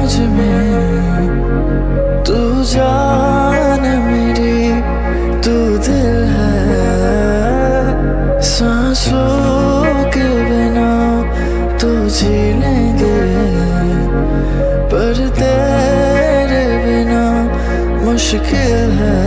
मुझ में, तू जान मेरी, तू दिल है। सांसों के बिना तो जी लेंगे, पर तेरे बिना मुश्किल है।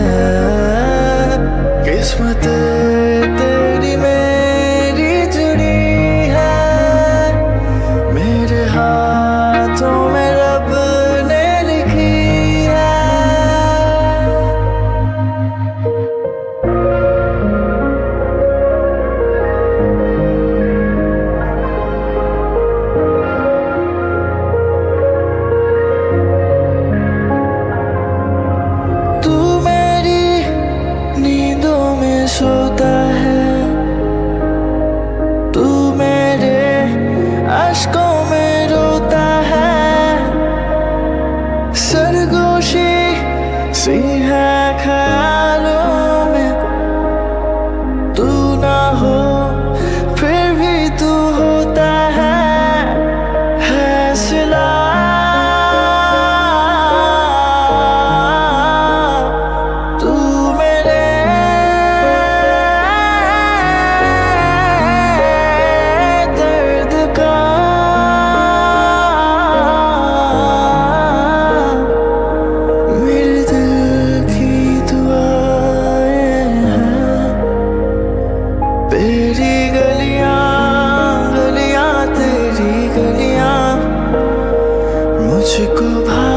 किस्मत तेरी मेरी जुड़ी है, मेरे हाथों में रब ने लिखी है। तू मेरी नींदों में सोता है, तू मेरे अश्कों में रोता है। सरगोशी सी है ख्यालों में, तू ना हो फिर भी तू होता है सिला। तू मेरे दर्द का मेरे दिल की दुआएं हैं। तेरी गलियां गलियां तेरी गलियां मुझको